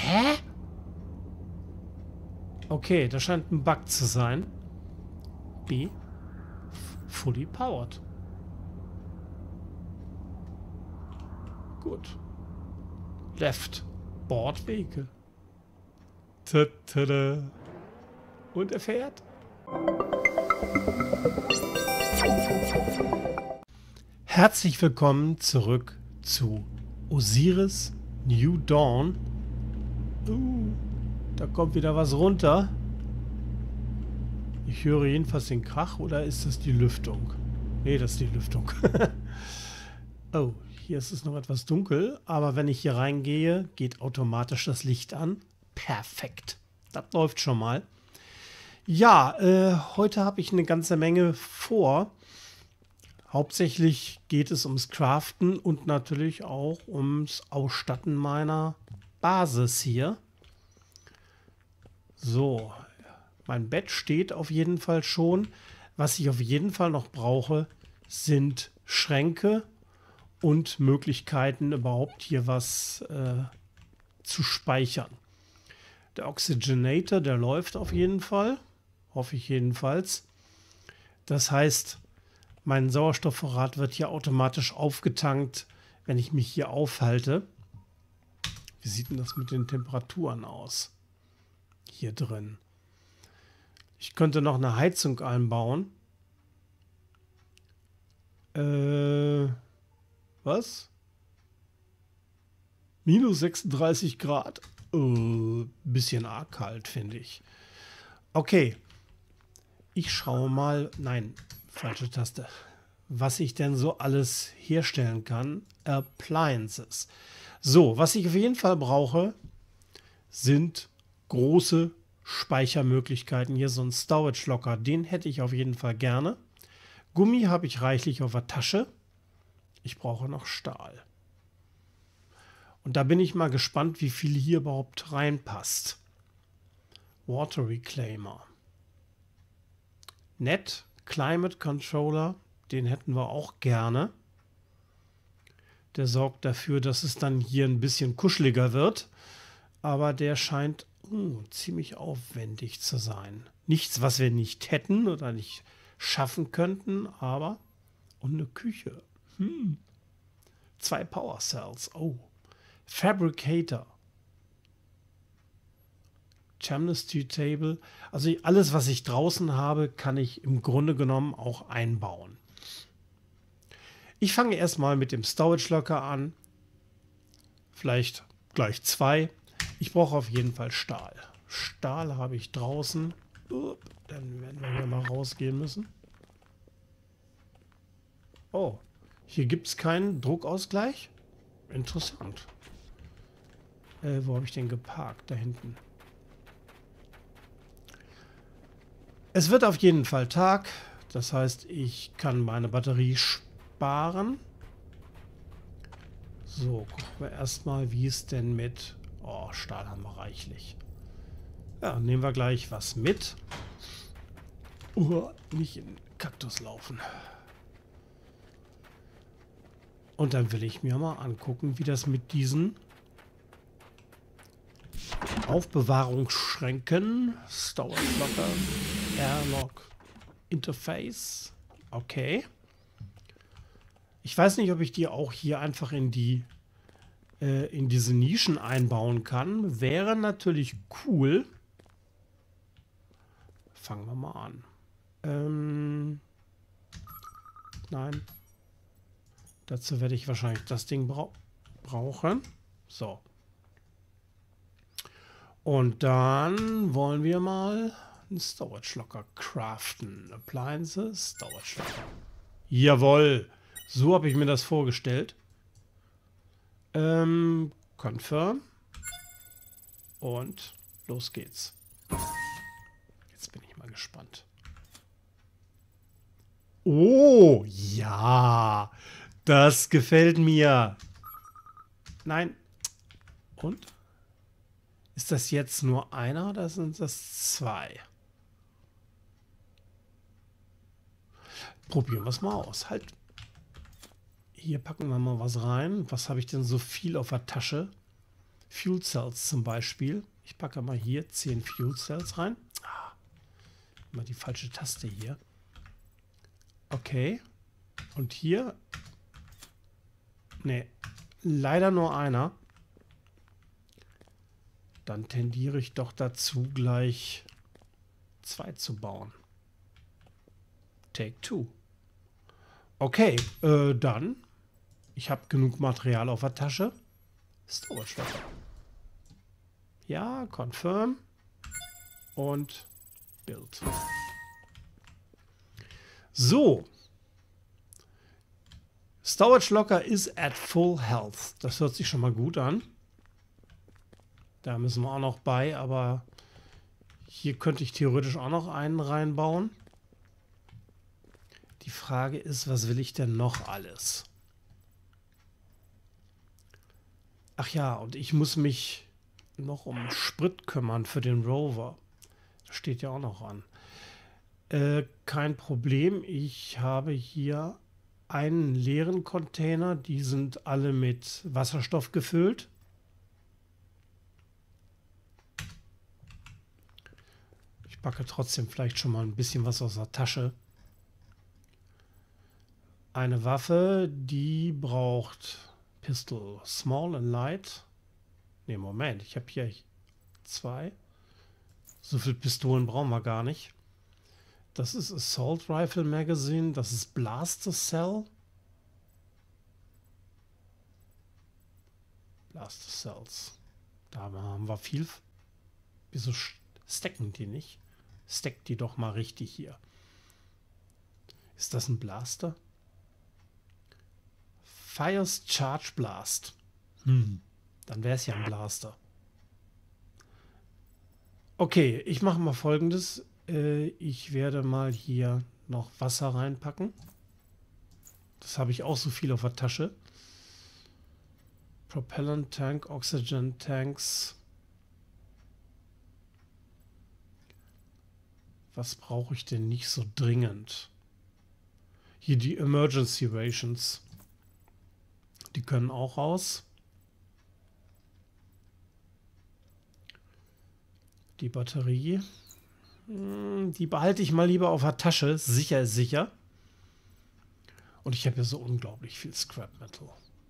Hä? Okay, das scheint ein Bug zu sein. B. Fully powered. Gut. Left. Board Vehicle. Tada. Und er fährt. Herzlich willkommen zurück zu Osiris New Dawn. Da kommt wieder was runter. Ich höre jedenfalls den Krach, oder ist das die Lüftung? Nee, das ist die Lüftung. Oh, hier ist es noch etwas dunkel, aber wenn ich hier reingehe, geht automatisch das Licht an. Perfekt. Das läuft schon mal. Ja, heute habe ich eine ganze Menge vor. Hauptsächlich geht es ums Craften und natürlich auch ums Ausstatten meiner Basis hier. So, mein Bett steht auf jeden Fall schon. Was ich auf jeden Fall noch brauche, sind Schränke und Möglichkeiten, überhaupt hier was zu speichern. Der Oxygenator, der läuft auf jeden Fall. Hoffe ich jedenfalls. Das heißt, mein Sauerstoffvorrat wird hier automatisch aufgetankt, wenn ich mich hier aufhalte. Wie sieht denn das mit den Temperaturen aus? Hier drin. Ich könnte noch eine Heizung einbauen. Was? Minus 36 Grad. Bisschen arg kalt, finde ich. Okay. Ich schaue mal. Nein, falsche Taste. Was ich denn so alles herstellen kann. Appliances. So, was ich auf jeden Fall brauche, sind große Speichermöglichkeiten. Hier so ein Storage Locker. Den hätte ich auf jeden Fall gerne. Gummi habe ich reichlich auf der Tasche. Ich brauche noch Stahl. Und da bin ich mal gespannt, wie viel hier überhaupt reinpasst. Water Reclaimer. Net Climate Controller. Den hätten wir auch gerne. Der sorgt dafür, dass es dann hier ein bisschen kuscheliger wird. Aber der scheint ziemlich aufwendig zu sein. Nichts, was wir nicht hätten oder nicht schaffen könnten, aber... Und eine Küche. 2 Power Cells. Oh. Fabricator. Chemistry Table. Also alles, was ich draußen habe, kann ich im Grunde genommen auch einbauen. Ich fange erstmal mit dem Storage Locker an. Vielleicht gleich 2. Ich brauche auf jeden Fall Stahl. Stahl habe ich draußen. Dann werden wir hier mal rausgehen müssen. Oh, hier gibt es keinen Druckausgleich. Interessant. Wo habe ich den geparkt? Da hinten. Es wird auf jeden Fall Tag. Das heißt, ich kann meine Batterie sparen. So, gucken wir erstmal, wie es denn mit... Oh, Stahl haben wir reichlich. Ja, nehmen wir gleich was mit. Nicht in den Kaktus laufen. Und dann will ich mir mal angucken, wie das mit diesen Aufbewahrungsschränken, Storage Locker, Airlock Interface. Okay. Ich weiß nicht, ob ich die auch hier einfach in diese Nischen einbauen kann. Wäre natürlich cool. Fangen wir mal an. Nein. Dazu werde ich wahrscheinlich das Ding brauchen. So. Und dann wollen wir mal einen Storage Locker craften. Appliances, Storage Locker. Jawohl. So habe ich mir das vorgestellt. Confirm. Und los geht's. Jetzt bin ich mal gespannt. Oh, ja. Das gefällt mir. Nein. Und? Ist das jetzt nur einer oder sind das 2? Probieren wir es mal aus. Halt. Hier packen wir mal was rein. Was habe ich denn so viel auf der Tasche? Fuel Cells zum Beispiel. Ich packe mal hier 10 Fuel Cells rein. Immer die falsche Taste hier. Okay. Und hier? Ne, leider nur einer. Dann tendiere ich doch dazu, gleich 2 zu bauen. Take 2. Okay, dann. Ich habe genug Material auf der Tasche. Storage Locker. Ja, confirm. Und build. So. Storage Locker is at full health. Das hört sich schon mal gut an. Da müssen wir auch noch bei, aber hier könnte ich theoretisch auch noch einen reinbauen. Die Frage ist, was will ich denn noch alles? Ach ja, und ich muss mich noch um Sprit kümmern für den Rover. Das steht ja auch noch an. Kein Problem. Ich habe hier einen leeren Container. Die sind alle mit Wasserstoff gefüllt. Ich packe trotzdem vielleicht schon mal ein bisschen was aus der Tasche. Eine Waffe, die braucht Pistol Small and Light. Ne, Moment, ich habe hier 2. So viele Pistolen brauchen wir gar nicht. Das ist Assault Rifle Magazine, das ist Blaster Cell. Blaster Cells. Da haben wir viel. Wieso stacken die nicht? Stackt die doch mal richtig hier. Ist das ein Blaster? Fires Charge Blast. Dann wäre es ja ein Blaster. Okay, ich mache mal Folgendes. Ich werde mal hier noch Wasser reinpacken. Das habe ich auch so viel auf der Tasche. Propellant Tank, Oxygen Tanks. Was brauche ich denn nicht so dringend? Hier die Emergency Rations. Die können auch raus. Die Batterie. Die behalte ich mal lieber auf der Tasche. Sicher ist sicher. Und ich habe hier so unglaublich viel Scrap Metal.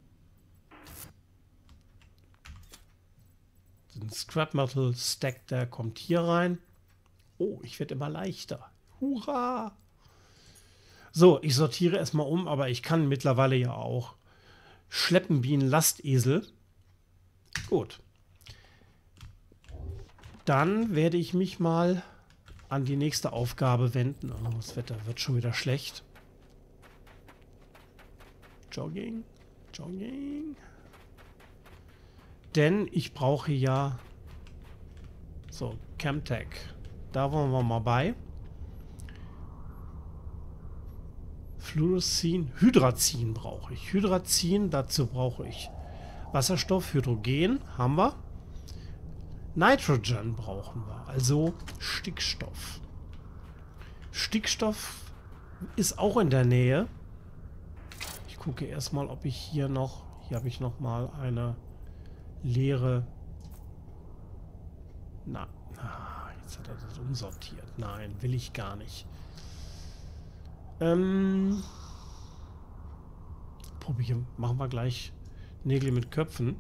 Den Scrap Metal Stack, der kommt hier rein. Oh, ich werde immer leichter. Hurra! So, ich sortiere erstmal um, aber ich kann mittlerweile ja auch schleppen wie ein Lastesel. Gut. Dann werde ich mich mal an die nächste Aufgabe wenden. Oh, das Wetter wird schon wieder schlecht. Jogging, Jogging. Denn ich brauche ja so, Chemtech. Da wollen wir mal bei. Fluorescin, Hydrazin brauche ich. Hydrazin, dazu brauche ich Wasserstoff, Hydrogen, haben wir. Nitrogen brauchen wir, also Stickstoff. Stickstoff ist auch in der Nähe. Ich gucke erstmal, ob ich hier noch... Hier habe ich noch mal eine leere... Na, jetzt hat er das umsortiert. Nein, will ich gar nicht. Probieren. Machen wir gleich Nägel mit Köpfen.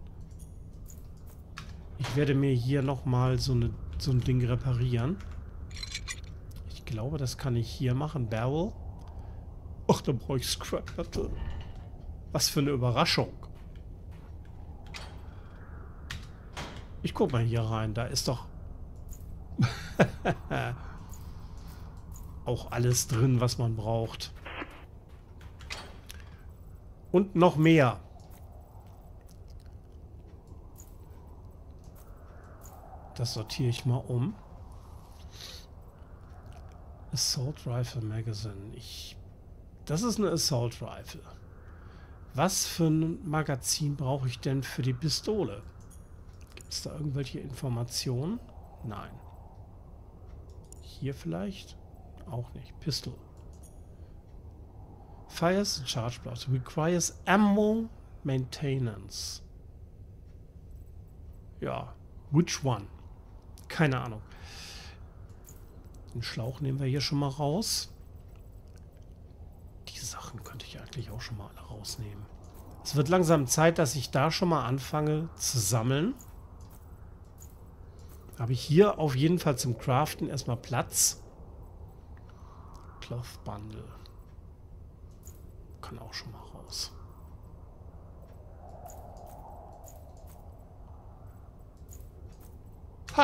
Ich werde mir hier nochmal so ein Ding reparieren. Ich glaube, das kann ich hier machen. Barrel. Ach, da brauche ich Scrap Metal. Was für eine Überraschung. Ich guck mal hier rein. Da ist doch auch alles drin, was man braucht. Und noch mehr. Das sortiere ich mal um. Assault Rifle Magazine. Das ist eine Assault Rifle. Was für ein Magazin brauche ich denn für die Pistole? Gibt es da irgendwelche Informationen? Nein. Hier vielleicht? Auch nicht. Pistol. Fires Charge Blast. Requires Ammo Maintenance. Ja, which one? Keine Ahnung. Den Schlauch nehmen wir hier schon mal raus. Die Sachen könnte ich eigentlich auch schon mal alle rausnehmen. Es wird langsam Zeit, dass ich da schon mal anfange zu sammeln. Habe ich hier auf jeden Fall zum Craften erstmal Platz. Cloth Bundle. Kann auch schon mal raus. Ha!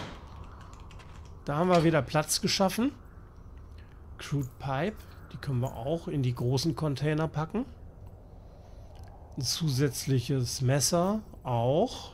Da haben wir wieder Platz geschaffen. Crude Pipe. Die können wir auch in die großen Container packen. Ein zusätzliches Messer auch.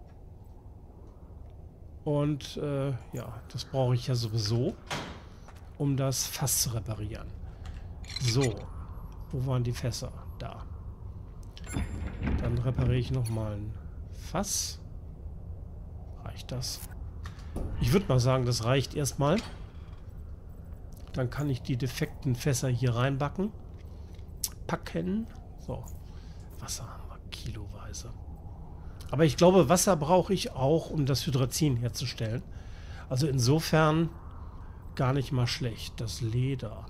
Und ja, das brauche ich ja sowieso, um das Fass zu reparieren. So, wo waren die Fässer? Da. Dann repariere ich nochmal ein Fass. Reicht das? Ich würde mal sagen, das reicht erstmal. Dann kann ich die defekten Fässer hier reinbacken. Packen. So, Wasser haben wir kiloweise. Aber ich glaube, Wasser brauche ich auch, um das Hydrazin herzustellen. Also insofern gar nicht mal schlecht. Das Leder.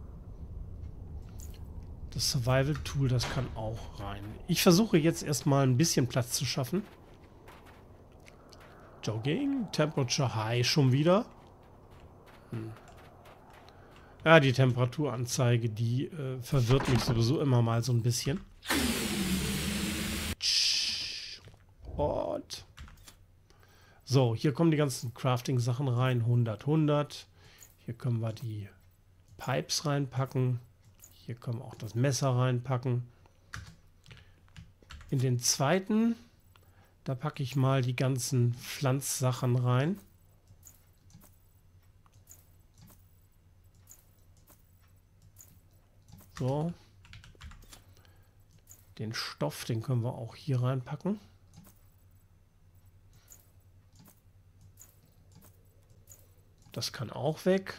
Das Survival Tool, das kann auch rein. Ich versuche jetzt erstmal ein bisschen Platz zu schaffen. Jogging. Temperature High schon wieder. Ja, die Temperaturanzeige, die verwirrt mich sowieso immer mal so ein bisschen. Und so, hier kommen die ganzen Crafting-Sachen rein. 100, 100. Hier können wir die Pipes reinpacken. Hier können wir auch das Messer reinpacken. In den zweiten, da packe ich mal die ganzen Pflanzsachen rein. So. Den Stoff, den können wir auch hier reinpacken. Das kann auch weg.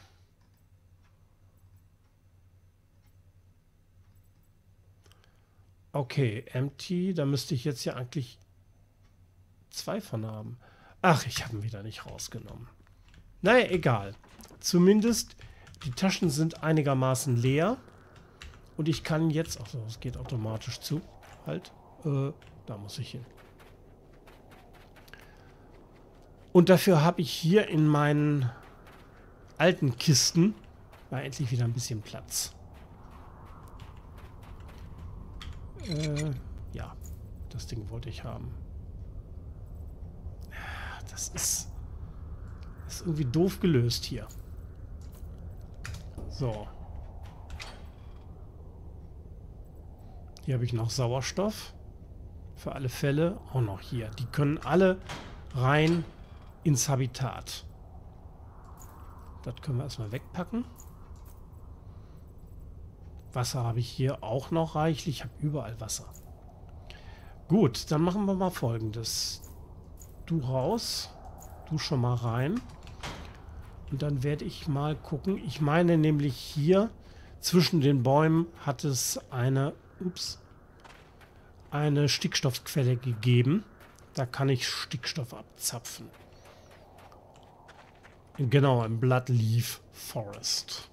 Okay, empty. Da müsste ich jetzt ja eigentlich 2 von haben. Ach, ich habe ihn wieder nicht rausgenommen. Naja, egal. Zumindest die Taschen sind einigermaßen leer. Und ich kann jetzt... Achso, es geht automatisch zu. Halt. Da muss ich hin. Und dafür habe ich hier in meinen alten Kisten war endlich wieder ein bisschen Platz. Ja, das Ding wollte ich haben. Das ist irgendwie doof gelöst hier. So. Hier habe ich noch Sauerstoff. Für alle Fälle auch noch hier. Die können alle rein ins Habitat. Das können wir erstmal wegpacken. Wasser habe ich hier auch noch reichlich. Ich habe überall Wasser. Gut, dann machen wir mal Folgendes. Du raus. Du schon mal rein. Und dann werde ich mal gucken. Ich meine nämlich hier zwischen den Bäumen hat es eine Stickstoffquelle gegeben. Da kann ich Stickstoff abzapfen. Genau, im Bloodleaf Forest.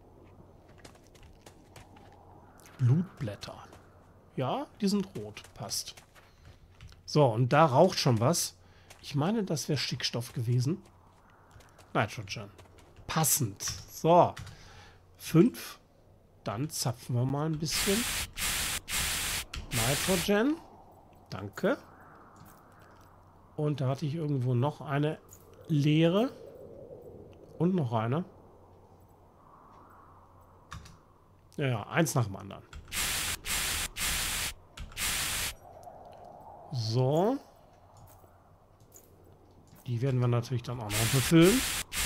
Blutblätter. Ja, die sind rot. Passt. So, und da raucht schon was. Ich meine, das wäre Stickstoff gewesen. Nitrogen. Passend. So. 5. Dann zapfen wir mal ein bisschen. Nitrogen. Danke. Und da hatte ich irgendwo noch eine leere. Und noch eine. Ja, eins nach dem anderen. So. Die werden wir natürlich dann auch noch befüllen.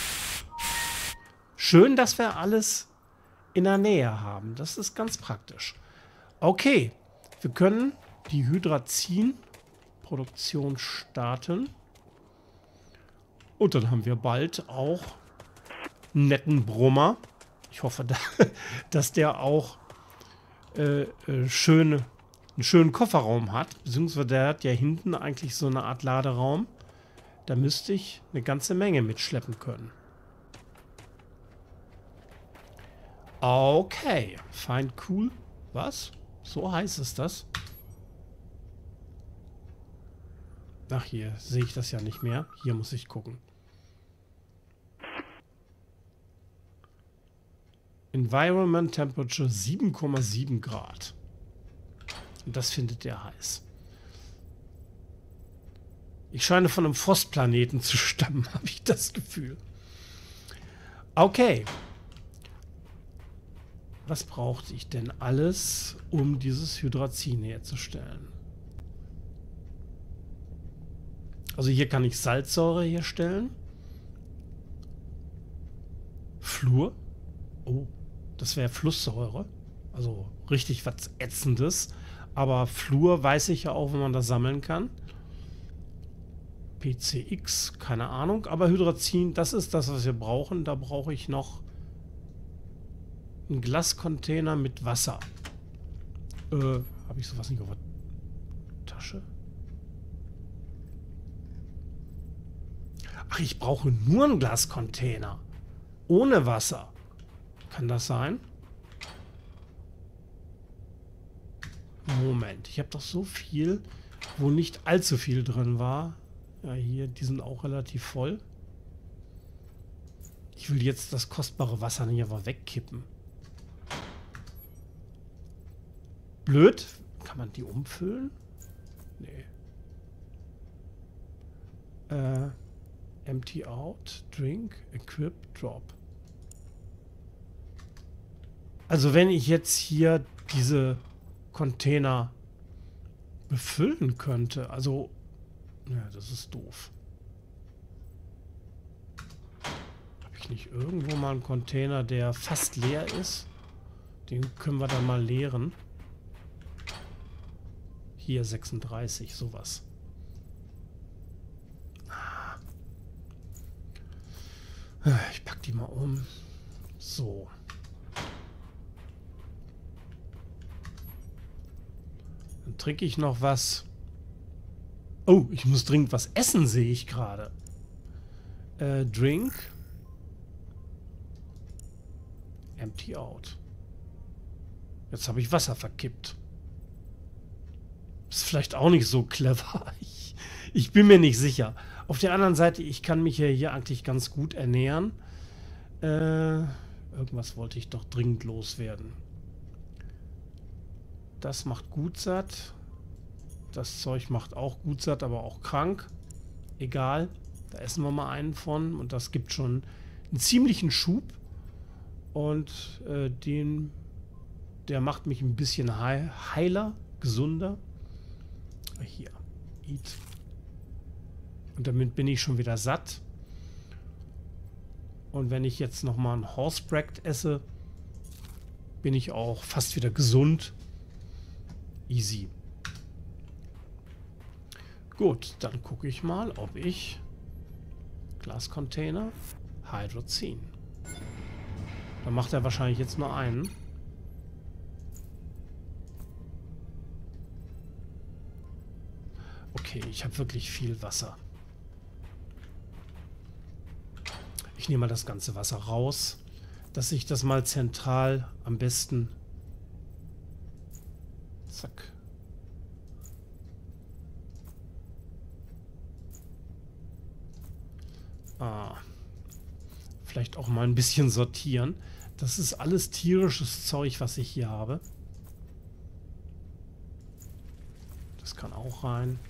Schön, dass wir alles in der Nähe haben. Das ist ganz praktisch. Okay. Wir können die Hydrazin-Produktion starten. Und dann haben wir bald auch einen netten Brummer. Ich hoffe, dass der auch einen schönen Kofferraum hat. Beziehungsweise der hat ja hinten eigentlich so eine Art Laderaum. Da müsste ich eine ganze Menge mitschleppen können. Okay. Find cool. Was? So heißt es das? Ach, hier sehe ich das ja nicht mehr. Hier muss ich gucken. Environment Temperature 7,7 Grad. Und das findet er heiß. Ich scheine von einem Frostplaneten zu stammen, habe ich das Gefühl. Okay. Was brauchte ich denn alles, um dieses Hydrazin herzustellen? Also hier kann ich Salzsäure herstellen. Fluor. Oh, das wäre Flusssäure. Also richtig was Ätzendes. Aber Fluor weiß ich ja auch, wenn man das sammeln kann. PCX, keine Ahnung. Aber Hydrazin, das ist das, was wir brauchen. Da brauche ich noch einen Glascontainer mit Wasser. Habe ich sowas nicht auf der Tasche? Ach, ich brauche nur einen Glascontainer. Ohne Wasser. Kann das sein? Moment, ich habe doch so viel, wo nicht allzu viel drin war. Ja, hier, die sind auch relativ voll. Ich will jetzt das kostbare Wasser nicht aber wegkippen. Blöd. Kann man die umfüllen? Nee. Empty out, drink, equip, drop. Also wenn ich jetzt hier diese Container befüllen könnte, also ja, das ist doof. Habe ich nicht irgendwo mal einen Container, der fast leer ist? Den können wir dann mal leeren. Hier 36, sowas. Ich pack die mal um. So. Dann trinke ich noch was. Oh, ich muss dringend was essen, sehe ich gerade. Drink. Empty out. Jetzt habe ich Wasser verkippt. Ist vielleicht auch nicht so clever. Ich bin mir nicht sicher. Auf der anderen Seite, ich kann mich ja hier eigentlich ganz gut ernähren. Irgendwas wollte ich doch dringend loswerden. Das macht gut satt. Das Zeug macht auch gut satt, aber auch krank. Egal. Da essen wir mal einen von. Und das gibt schon einen ziemlichen Schub. Und der macht mich ein bisschen heiler, gesunder. Hier. Eat. Und damit bin ich schon wieder satt. Und wenn ich jetzt nochmal ein Horsebract esse, bin ich auch fast wieder gesund. Easy. Gut, dann gucke ich mal, ob ich Glascontainer, Hydrazin. Da macht er wahrscheinlich jetzt nur einen. Okay, ich habe wirklich viel Wasser. Ich nehme mal das ganze Wasser raus, dass ich das mal zentral am besten... Zack. Vielleicht auch mal ein bisschen sortieren. Das ist alles tierisches Zeug, was ich hier habe. Das kann auch rein.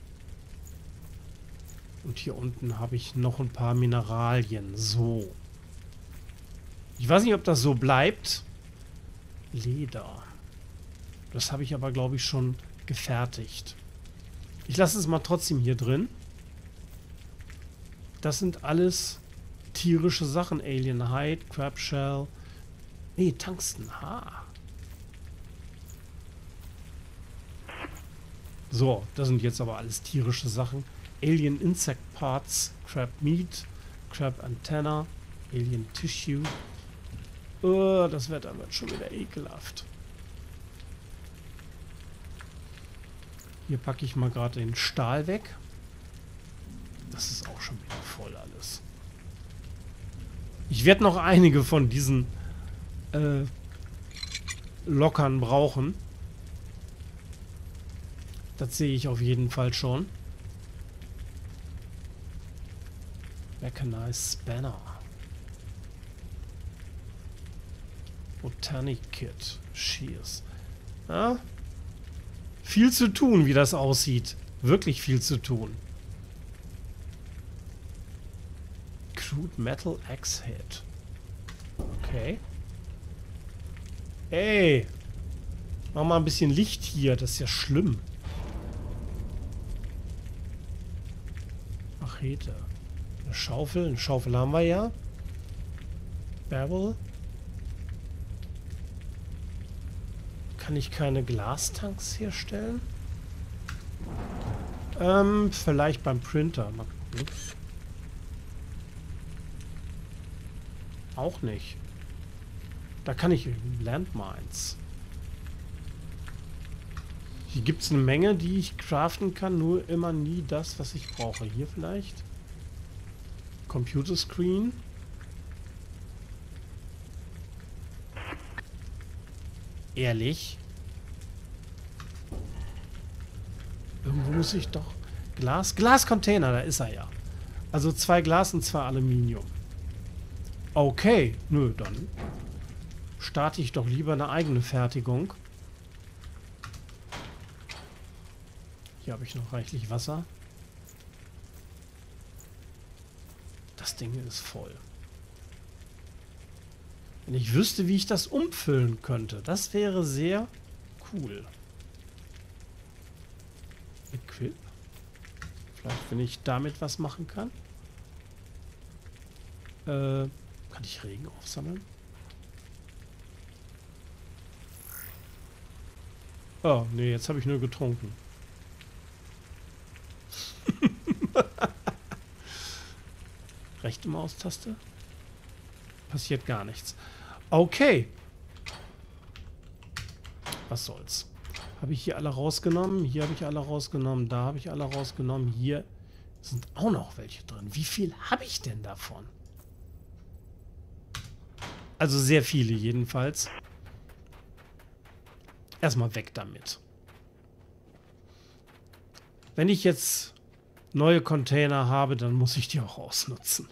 Und hier unten habe ich noch ein paar Mineralien. So. Ich weiß nicht, ob das so bleibt. Leder. Das habe ich aber, glaube ich, schon gefertigt. Ich lasse es mal trotzdem hier drin. Das sind alles tierische Sachen. Alien Hide, Crab Shell. Nee, Tungsten. Ha. So, das sind jetzt aber alles tierische Sachen. Alien Insect Parts, Crab Meat, Crab Antenna, Alien Tissue. Oh, das Wetter wird schon wieder ekelhaft. Hier packe ich mal gerade den Stahl weg. Das ist auch schon wieder voll alles. Ich werde noch einige von diesen Lockern brauchen. Das sehe ich auf jeden Fall schon. Mechanized Spanner. Botanic Kit. Shears. Ja? Viel zu tun, wie das aussieht. Wirklich viel zu tun. Crude Metal Axe Head. Okay. Ey. Mach mal ein bisschen Licht hier. Das ist ja schlimm. Machete. Eine Schaufel. Eine Schaufel haben wir ja. Barrel. Kann ich keine Glastanks herstellen? Vielleicht beim Printer. Mal gucken. Auch nicht. Da kann ich Landmines. Hier gibt es eine Menge, die ich craften kann, nur immer nie das, was ich brauche. Hier vielleicht? Computer Screen. Ehrlich? Irgendwo muss ich doch... Glascontainer, da ist er ja. Also 2 Glas und 2 Aluminium. Okay, nö, dann starte ich doch lieber eine eigene Fertigung. Hier habe ich noch reichlich Wasser. Das Ding ist voll. Wenn ich wüsste, wie ich das umfüllen könnte, das wäre sehr cool. Equip. Vielleicht, wenn ich damit was machen kann. Kann ich Regen aufsammeln? Oh, nee, jetzt habe ich nur getrunken. Rechte Maustaste. Passiert gar nichts. Okay. Was soll's. Habe ich hier alle rausgenommen? Hier habe ich alle rausgenommen. Da habe ich alle rausgenommen. Hier sind auch noch welche drin. Wie viel habe ich denn davon? Also sehr viele jedenfalls. Erstmal weg damit. Wenn ich jetzt neue Container habe, dann muss ich die auch ausnutzen.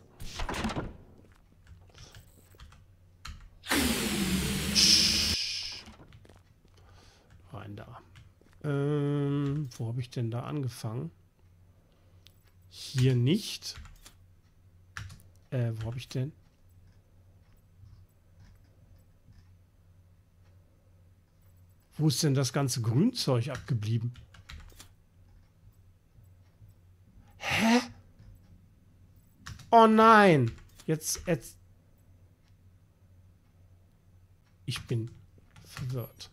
Rein da. Wo habe ich denn da angefangen? Hier nicht. Wo habe ich denn? Wo ist denn das ganze Grünzeug abgeblieben? Hä? Oh nein! Jetzt. Ich bin verwirrt.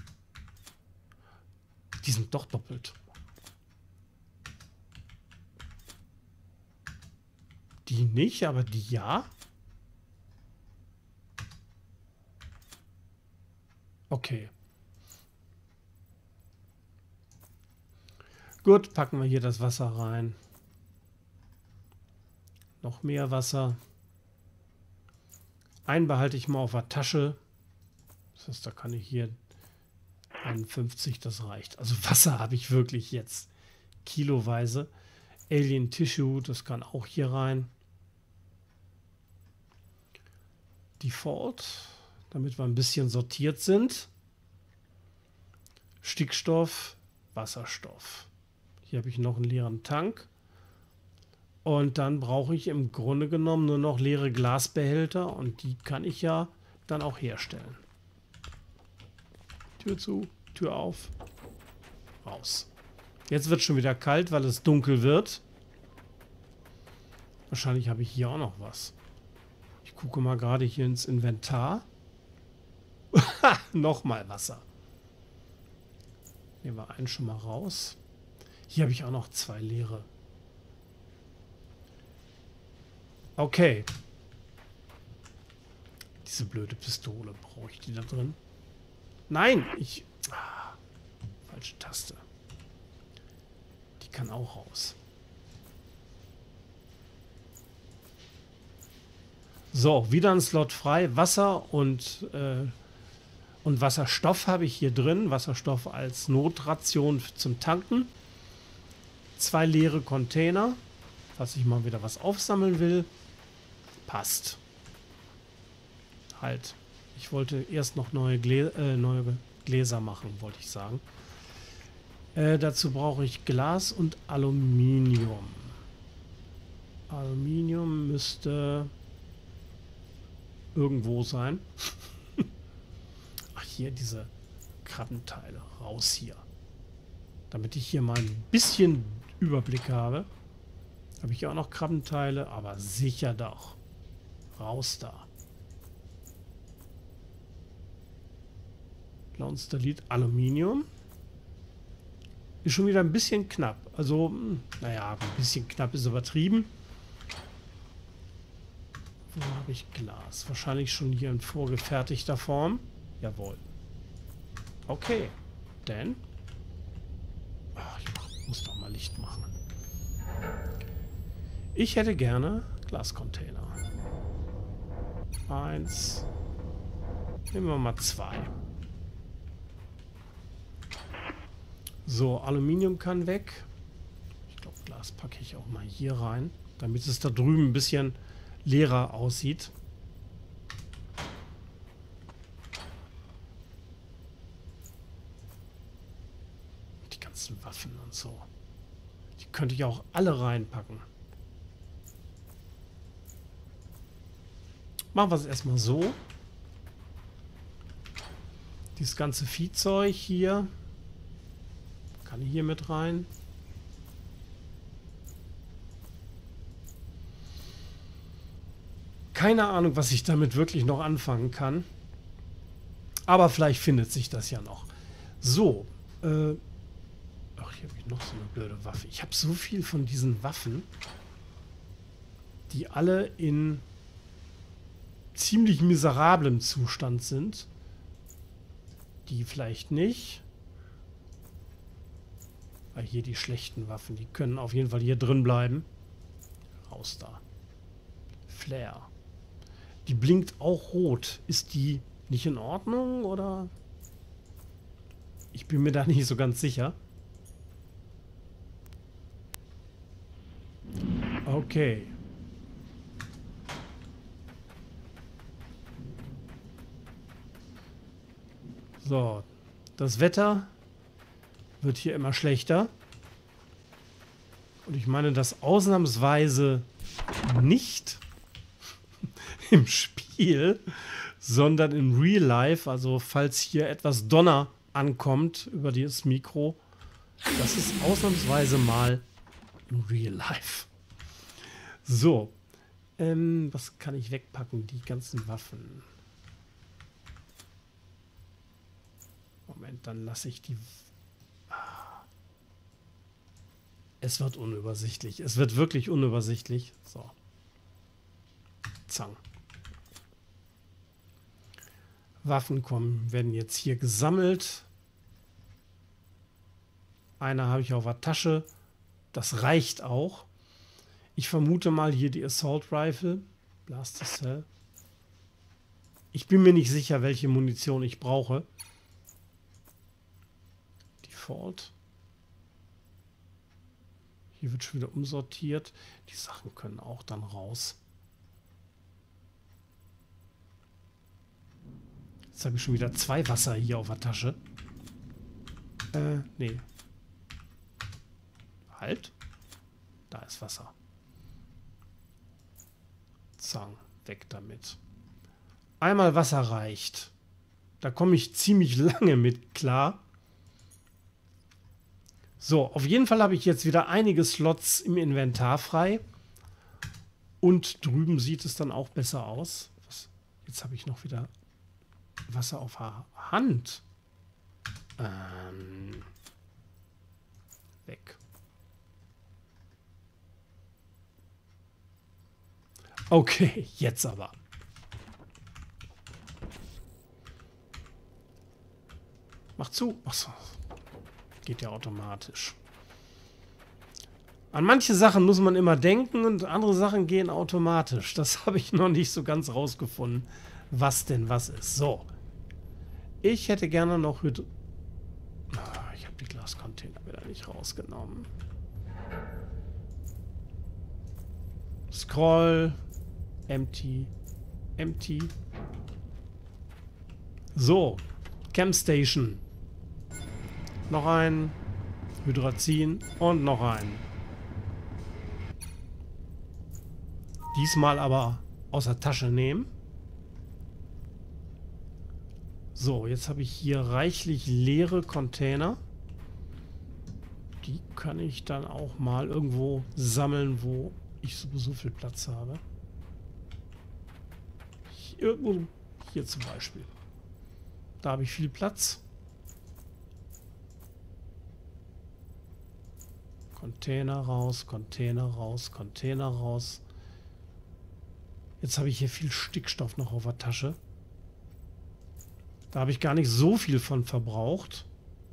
Die sind doch doppelt. Die nicht, aber die ja. Okay. Gut, packen wir hier das Wasser rein. Noch mehr Wasser. Einen behalte ich mal auf der Tasche. Das heißt, da kann ich hier 51, das reicht. Also Wasser habe ich wirklich jetzt kiloweise. Alien Tissue, das kann auch hier rein. Default, damit wir ein bisschen sortiert sind. Stickstoff, Wasserstoff. Hier habe ich noch einen leeren Tank. Und dann brauche ich im Grunde genommen nur noch leere Glasbehälter. Und die kann ich ja dann auch herstellen. Tür zu, Tür auf, raus. Jetzt wird es schon wieder kalt, weil es dunkel wird. Wahrscheinlich habe ich hier auch noch was. Ich gucke mal gerade hier ins Inventar. Nochmal Wasser. Nehmen wir einen schon mal raus. Hier habe ich auch noch 2 leere. Okay. Diese blöde Pistole. Brauche ich die da drin? Nein! Falsche Taste. Die kann auch raus. So, wieder ein Slot frei. Wasser und Wasserstoff habe ich hier drin. Wasserstoff als Notration zum Tanken. 2 leere Container, falls ich mal wieder was aufsammeln will. Passt. Halt. Ich wollte erst noch neue Gläser machen, wollte ich sagen. Dazu brauche ich Glas und Aluminium. Aluminium müsste irgendwo sein. Ach, hier diese Krabbenteile. Raus hier. Damit ich hier mal ein bisschen Überblick habe. Habe ich auch noch Krabbenteile, aber sicher doch. Raus da. Installiert Aluminium. Ist schon wieder ein bisschen knapp. Also, naja, ein bisschen knapp ist übertrieben. Wo habe ich Glas? Wahrscheinlich schon hier in vorgefertigter Form. Jawohl. Okay. Denn... Ach, ich muss doch mal Licht machen. Ich hätte gerne Glascontainer. 1. Nehmen wir mal 2. So, Aluminium kann weg. Ich glaube, Glas packe ich auch mal hier rein, damit es da drüben ein bisschen leerer aussieht. Die ganzen Waffen und so. Die könnte ich auch alle reinpacken. Machen wir es erstmal so. Dieses ganze Viehzeug hier. Kann hier mit rein. Keine Ahnung, was ich damit wirklich noch anfangen kann. Aber vielleicht findet sich das ja noch. So. Ach, hier habe ich noch so eine blöde Waffe. Ich habe so viel von diesen Waffen, die alle in ziemlich miserablem Zustand sind. Die vielleicht nicht. Weil hier die schlechten Waffen, die können auf jeden Fall hier drin bleiben. Raus da. Flare. Die blinkt auch rot. Ist die nicht in Ordnung oder? Ich bin mir da nicht so ganz sicher. Okay. So. Das Wetter wird hier immer schlechter. Und ich meine das ausnahmsweise nicht im Spiel, sondern im Real Life. Also falls hier etwas Donner ankommt über das Mikro, das ist ausnahmsweise mal im Real Life. So. Was kann ich wegpacken? Die ganzen Waffen. Moment, dann lasse ich die... Es wird unübersichtlich. Es wird wirklich unübersichtlich. So. Zang. Waffen werden jetzt hier gesammelt. Eine habe ich auf der Tasche. Das reicht auch. Ich vermute mal hier die Assault Rifle. Blaster Cell. Ich bin mir nicht sicher, welche Munition ich brauche. Default. Hier wird schon wieder umsortiert. Die Sachen können auch dann raus. Jetzt habe ich schon wieder 2 Wasser hier auf der Tasche. Nee. Halt. Da ist Wasser. Zang, weg damit. Einmal Wasser reicht. Da komme ich ziemlich lange mit klar. So, auf jeden Fall habe ich jetzt wieder einige Slots im Inventar frei. Und drüben sieht es dann auch besser aus. Jetzt habe ich noch wieder Wasser auf der Hand. Weg. Okay, jetzt aber. Mach zu. Achso. Geht ja automatisch. An manche Sachen muss man immer denken und andere Sachen gehen automatisch. Das habe ich noch nicht so ganz rausgefunden, was denn was ist. So. Ich hätte gerne noch ich habe die Glascontainer wieder nicht rausgenommen. Scroll. Empty. Empty. So. Campstation. Noch ein. Hydrazin und noch ein. Diesmal aber aus der Tasche nehmen. So, jetzt habe ich hier reichlich leere Container. Die kann ich dann auch mal irgendwo sammeln, wo ich sowieso viel Platz habe. Irgendwo hier zum Beispiel. Da habe ich viel Platz. Container raus, Container raus, Container raus. Jetzt habe ich hier viel Stickstoff noch auf der Tasche. Da habe ich gar nicht so viel von verbraucht.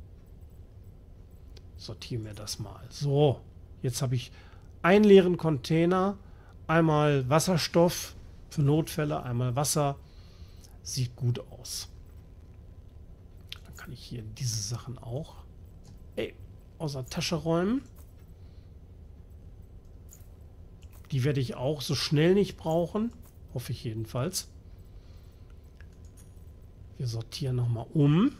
Sortieren wir das mal. So, jetzt habe ich einen leeren Container. Einmal Wasserstoff für Notfälle, einmal Wasser. Sieht gut aus. Dann kann ich hier diese Sachen auch aus der Tasche räumen. Die werde ich auch so schnell nicht brauchen. Hoffe ich jedenfalls. Wir sortieren nochmal um.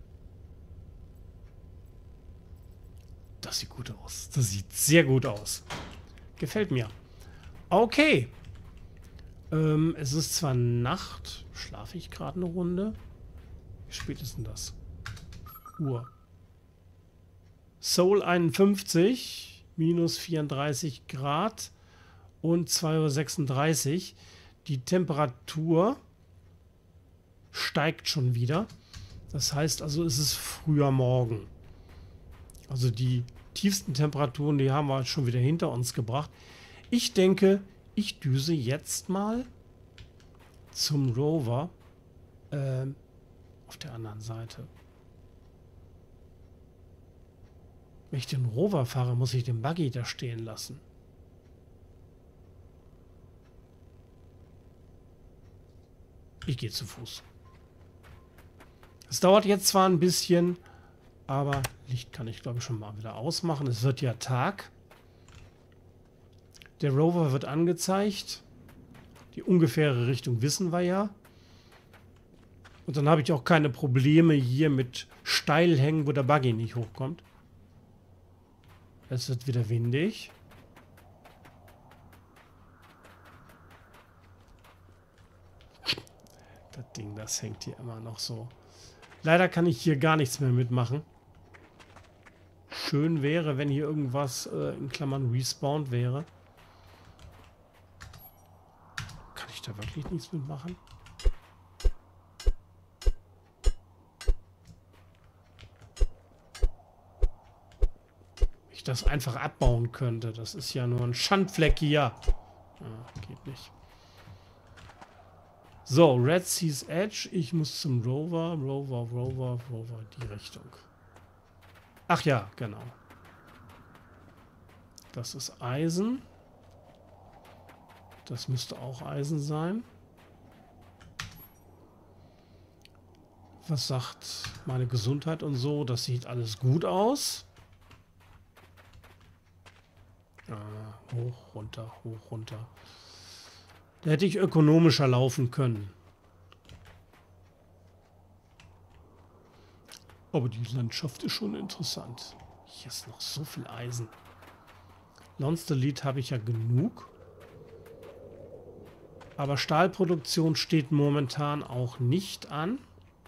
Das sieht gut aus. Das sieht sehr gut aus. Gefällt mir. Okay. Es ist zwar Nacht. Schlafe ich gerade eine Runde? Wie spät ist denn das? Uhr. Seoul 51. Minus 34 Grad. Und 2:36 Uhr. Die Temperatur steigt schon wieder. Das heißt also, es ist früher Morgen. Also die tiefsten Temperaturen, die haben wir schon wieder hinter uns gebracht. Ich denke, ich düse jetzt mal zum Rover auf der anderen Seite. Wenn ich den Rover fahre, muss ich den Buggy da stehen lassen. Ich gehe zu Fuß. Es dauert jetzt zwar ein bisschen, aber Licht kann ich, glaube ich, schon mal wieder ausmachen. Es wird ja Tag. Der Rover wird angezeigt. Die ungefähre Richtung wissen wir ja. Und dann habe ich auch keine Probleme hier mit Steilhängen, wo der Buggy nicht hochkommt. Es wird wieder windig. Das Ding, das hängt hier immer noch so. Leider kann ich hier gar nichts mehr mitmachen. Schön wäre, wenn hier irgendwas in Klammern respawned wäre. Kann ich da wirklich nichts mitmachen? Wenn ich das einfach abbauen könnte. Das ist ja nur ein Schandfleck hier. Ah, geht nicht. So, Red Sea's Edge. Ich muss zum Rover. Rover, die Richtung. Ach ja, genau. Das ist Eisen. Das müsste auch Eisen sein. Was sagt meine Gesundheit und so? Das sieht alles gut aus. Hoch, runter, hoch, runter. Da hätte ich ökonomischer laufen können. Aber die Landschaft ist schon interessant. Hier ist noch so viel Eisen. Lonstelit habe ich ja genug. Aber Stahlproduktion steht momentan auch nicht an.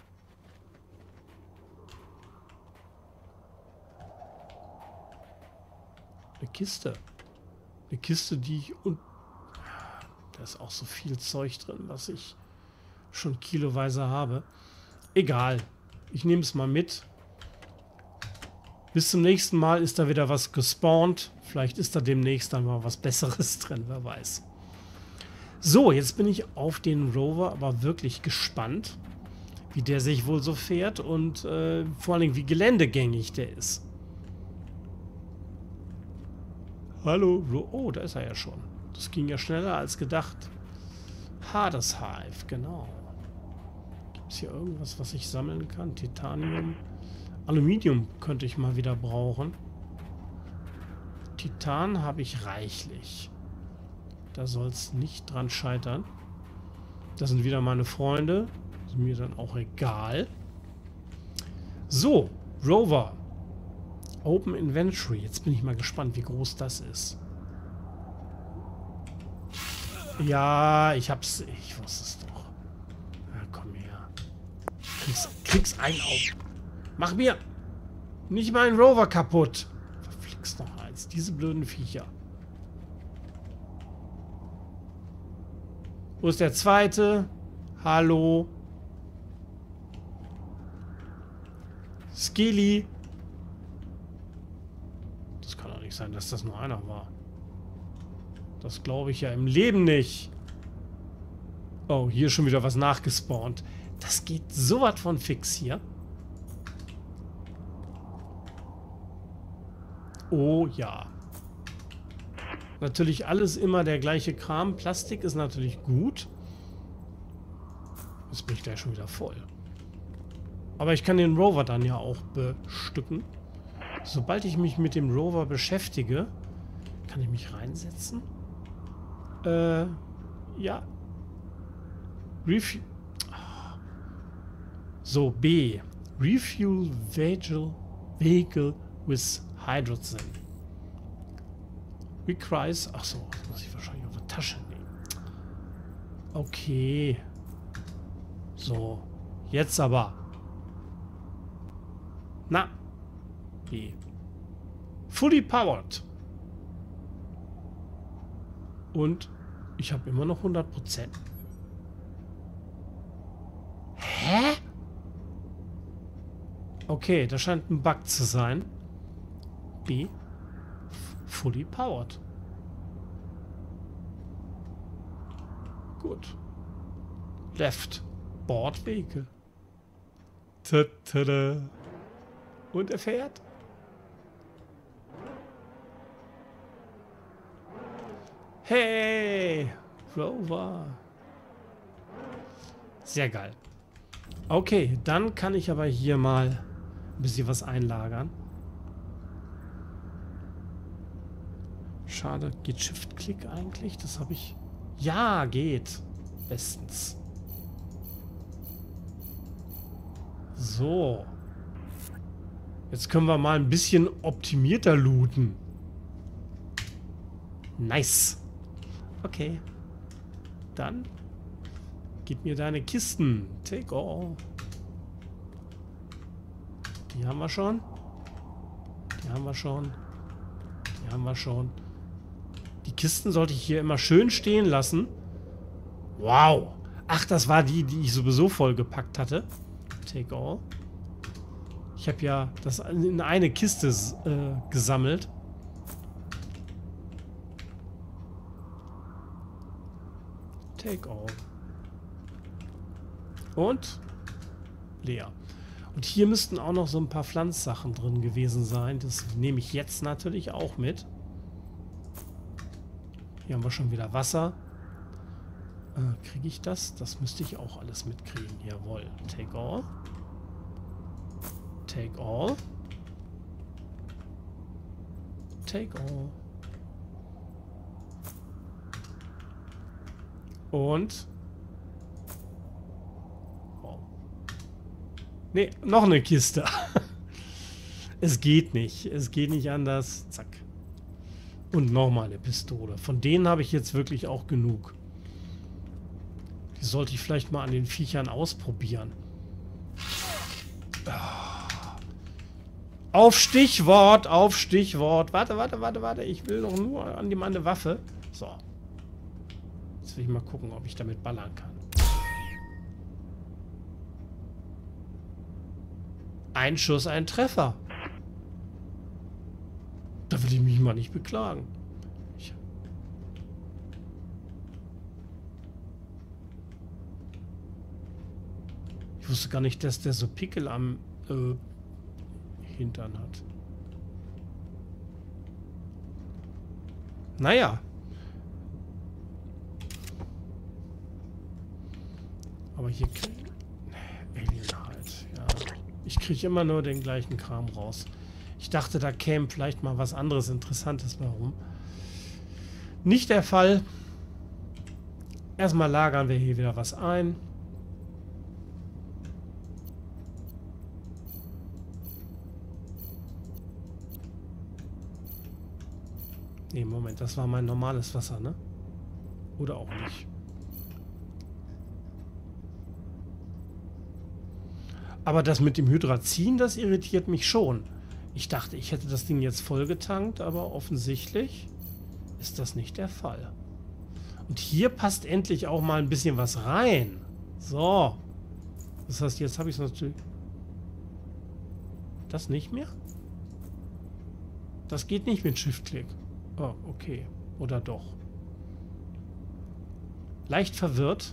Eine Kiste. Eine Kiste, die ich... Da ist auch so viel Zeug drin, was ich schon kiloweise habe. Egal. Ich nehme es mal mit. Bis zum nächsten Mal ist da wieder was gespawnt. Vielleicht ist da demnächst dann mal was Besseres drin, wer weiß. So, jetzt bin ich auf den Rover aber wirklich gespannt, wie der sich wohl so fährt und vor allem wie geländegängig der ist. Hallo. Oh, da ist er ja schon. Das ging ja schneller als gedacht. Hades Hive, genau. Gibt es hier irgendwas, was ich sammeln kann? Titanium. Aluminium könnte ich mal wieder brauchen. Titan habe ich reichlich. Da soll es nicht dran scheitern. Das sind wieder meine Freunde. Ist mir dann auch egal. So, Rover. Open Inventory. Jetzt bin ich mal gespannt, wie groß das ist. Ja, ich hab's. Ich wusste es doch. Ja, komm her. Krieg's einen auf. Mach mir nicht meinen Rover kaputt. Verflixt noch eins. Diese blöden Viecher. Wo ist der zweite? Hallo? Skilly. Das kann doch nicht sein, dass das nur einer war. Das glaube ich ja im Leben nicht. Oh, hier ist schon wieder was nachgespawnt. Das geht so was von fix hier. Oh ja. Natürlich alles immer der gleiche Kram. Plastik ist natürlich gut. Jetzt bin ich gleich schon wieder voll. Aber ich kann den Rover dann ja auch bestücken. Sobald ich mich mit dem Rover beschäftige, kann ich mich reinsetzen. Ja. So, B. Refuel Vehicle with Hydrogen. Requires. Achso, das muss ich wahrscheinlich auf die Tasche nehmen. Okay. So. Jetzt aber. Na. B. Fully powered. Und ich habe immer noch 100%. Hä? Okay, das scheint ein Bug zu sein. B. Fully powered. Gut. Left. Board Vehicle. Tada. Und er fährt. Hey, Rover. Sehr geil. Okay, dann kann ich aber hier mal ein bisschen was einlagern. Schade, geht Shift-Klick eigentlich? Das habe ich... Ja, geht. Bestens. So. Jetzt können wir mal ein bisschen optimierter looten. Nice. Okay. Dann gib mir deine Kisten. Take all. Die haben wir schon. Die haben wir schon. Die haben wir schon. Die Kisten sollte ich hier immer schön stehen lassen. Wow. Ach, das war die, die ich sowieso vollgepackt hatte. Take all. Ich habe ja das in eine Kiste gesammelt. Take all. Und leer. Und hier müssten auch noch so ein paar Pflanzsachen drin gewesen sein. Das nehme ich jetzt natürlich auch mit. Hier haben wir schon wieder Wasser. Kriege ich das? Das müsste ich auch alles mitkriegen. Jawohl. Take all. Take all. Take all. Und... Wow. Ne, noch eine Kiste. Es geht nicht. Es geht nicht anders. Zack. Und nochmal eine Pistole. Von denen habe ich jetzt wirklich auch genug. Die sollte ich vielleicht mal an den Viechern ausprobieren. Auf Stichwort, auf Stichwort. Warte. Ich will doch nur an die meine Waffe. So. Jetzt will ich mal gucken, ob ich damit ballern kann. Ein Schuss, ein Treffer. Da will ich mich mal nicht beklagen. Ich wusste gar nicht, dass der so Pickel am Hintern hat. Naja. Aber hier... Alien halt, ja. Ich kriege immer nur den gleichen Kram raus. Ich dachte, da käme vielleicht mal was anderes Interessantes warum. Nicht der Fall. Erstmal lagern wir hier wieder was ein. Nee, Moment, das war mein normales Wasser, ne? Oder auch nicht. Aber das mit dem Hydrazin, das irritiert mich schon. Ich dachte, ich hätte das Ding jetzt vollgetankt, aber offensichtlich ist das nicht der Fall. Und hier passt endlich auch mal ein bisschen was rein. So. Das heißt, jetzt habe ich es natürlich... Das nicht mehr? Das geht nicht mit Shift-Klick. Oh, okay. Oder doch. Leicht verwirrt.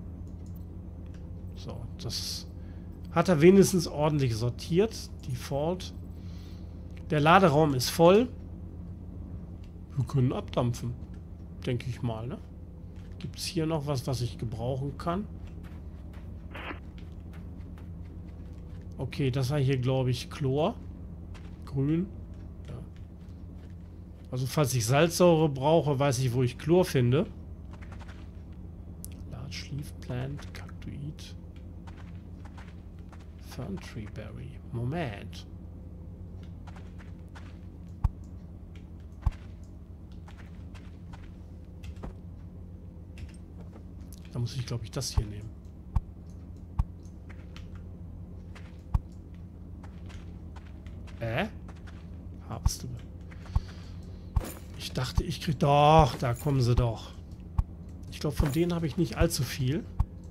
So, das hat er wenigstens ordentlich sortiert. Default. Der Laderaum ist voll. Wir können abdampfen. Denke ich mal, ne? Gibt es hier noch was, was ich gebrauchen kann? Okay, das war hier, glaube ich, Chlor. Grün. Ja. Also, falls ich Salzsäure brauche, weiß ich, wo ich Chlor finde. Large Leaf Plant, Kaktuit. Fern Tree Berry. Moment. Da muss ich, glaube ich, das hier nehmen. Habst du. Ich dachte, ich krieg... Doch, da kommen sie doch. Ich glaube, von denen habe ich nicht allzu viel.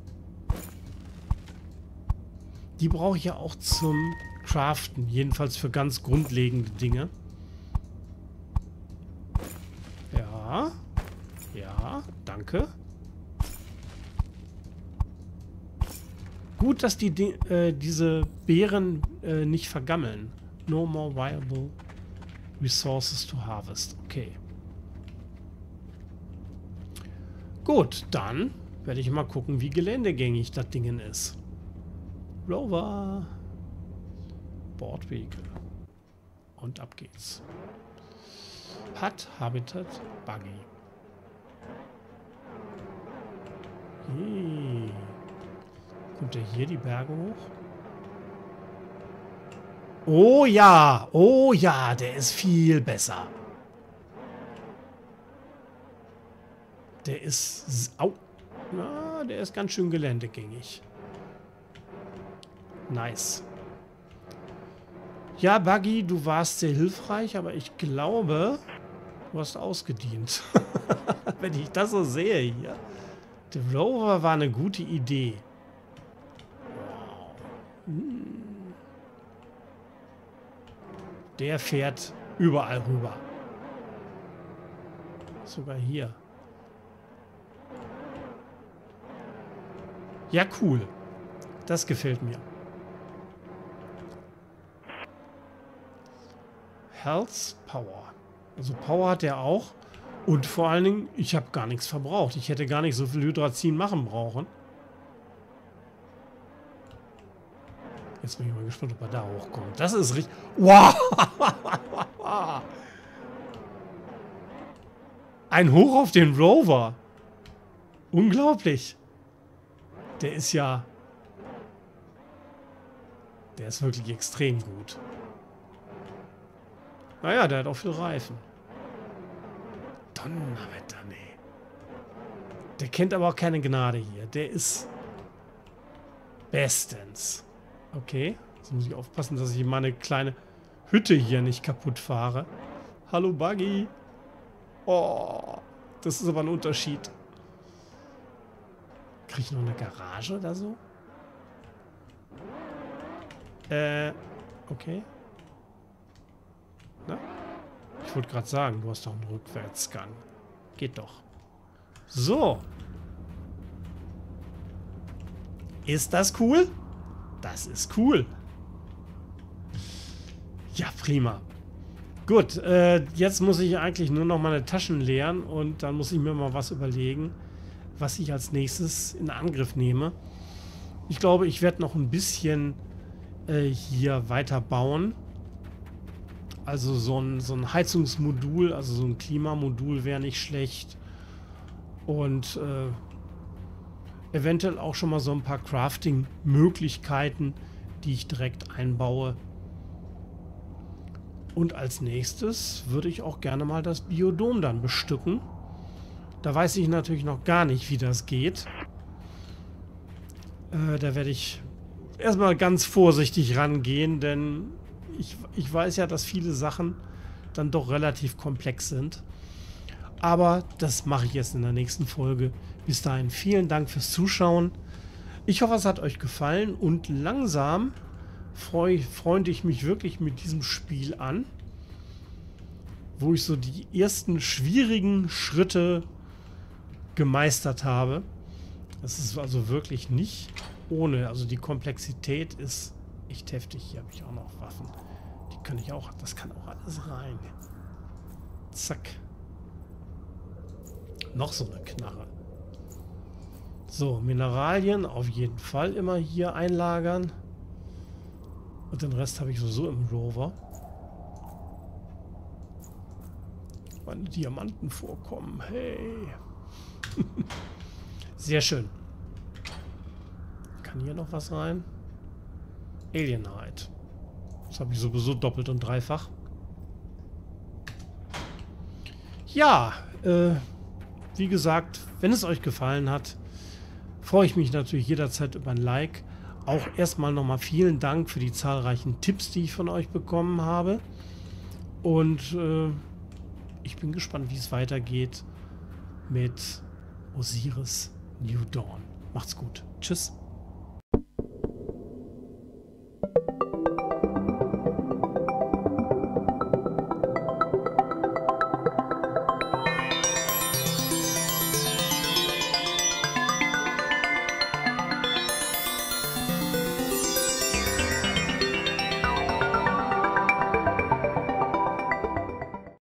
Die brauche ich ja auch zum Craften. Jedenfalls für ganz grundlegende Dinge. Ja. Ja, danke. Gut, dass die diese Beeren nicht vergammeln. No more viable resources to harvest. Okay. Gut, dann werde ich mal gucken, wie geländegängig das Ding ist. Rover. Board Vehicle. Und ab geht's. Hut, Habitat, Buggy. Hey. Kommt der hier die Berge hoch? Oh ja, der ist viel besser. Der ist... Au. Na, der ist ganz schön geländegängig. Nice. Ja, Buggy, du warst sehr hilfreich, aber ich glaube, du hast ausgedient. Wenn ich das so sehe hier. Der Rover war eine gute Idee. Der fährt überall rüber. Sogar hier. Ja, cool. Das gefällt mir. Health, Power. Also Power hat er auch. Und vor allen Dingen, ich habe gar nichts verbraucht. Ich hätte gar nicht so viel Hydrazin machen brauchen. Jetzt bin ich mal gespannt, ob er da hochkommt. Das ist richtig... Wow! Ein Hoch auf den Rover. Unglaublich. Der ist ja... Der ist wirklich extrem gut. Naja, der hat auch viel Reifen. Donnerwetter, nee. Der kennt aber auch keine Gnade hier. Der ist... bestens. Okay, jetzt muss ich aufpassen, dass ich meine kleine Hütte hier nicht kaputt fahre. Hallo Buggy. Oh, das ist aber ein Unterschied. Kriege ich noch eine Garage oder so? Okay. Na? Ich wollte gerade sagen, du hast doch einen Rückwärtsgang. Geht doch. So. Ist das cool? Das ist cool. Ja, prima. Gut, jetzt muss ich eigentlich nur noch meine Taschen leeren und dann muss ich mir mal was überlegen, was ich als nächstes in Angriff nehme. Ich glaube, ich werde noch ein bisschen hier weiter bauen. Also so ein Heizungsmodul, also so ein Klimamodul wäre nicht schlecht. Und eventuell auch schon mal so ein paar Crafting-Möglichkeiten, die ich direkt einbaue. Und als nächstes würde ich auch gerne mal das Biodom dann bestücken. Da weiß ich natürlich noch gar nicht, wie das geht. Da werde ich erstmal ganz vorsichtig rangehen, denn ich weiß ja, dass viele Sachen dann doch relativ komplex sind. Aber das mache ich jetzt in der nächsten Folge. Bis dahin vielen Dank fürs Zuschauen. Ich hoffe, es hat euch gefallen und langsam freunde ich mich wirklich mit diesem Spiel an, wo ich so die ersten schwierigen Schritte gemeistert habe. Das ist also wirklich nicht ohne. Also die Komplexität ist echt heftig. Hier habe ich auch noch Waffen. Die kann ich auch, das kann auch alles rein. Zack. Noch so eine Knarre. So, Mineralien auf jeden Fall immer hier einlagern. Und den Rest habe ich sowieso im Rover. Meine Diamanten vorkommen. Hey. Sehr schön. Kann hier noch was rein? Alienhide. Das habe ich sowieso doppelt und dreifach. Ja, wie gesagt, wenn es euch gefallen hat, freue ich mich natürlich jederzeit über ein Like. Auch erstmal nochmal vielen Dank für die zahlreichen Tipps, die ich von euch bekommen habe. Und ich bin gespannt, wie es weitergeht mit Osiris New Dawn. Macht's gut. Tschüss.